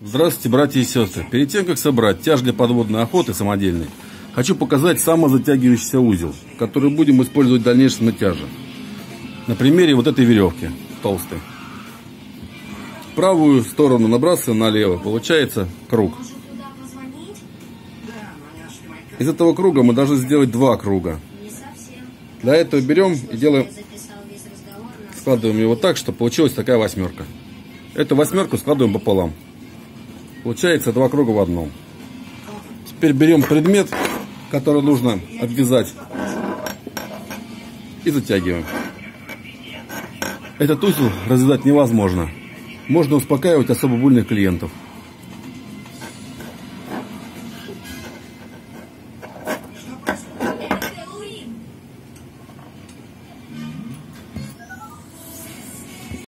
Здравствуйте, братья и сестры. Перед тем, как собрать тяж для подводной охоты самодельной, хочу показать самозатягивающийся узел, который будем использовать в дальнейшем на тяже. На примере вот этой веревки толстой. Правую сторону набрасываем налево, получается круг. Из этого круга мы должны сделать два круга. Для этого берем и делаем, складываем его так, чтобы получилась такая восьмерка. Эту восьмерку складываем пополам. Получается два круга в одном. Теперь берем предмет, который нужно обвязать, и затягиваем. Этот узел развязать невозможно. Можно успокаивать особо больных клиентов.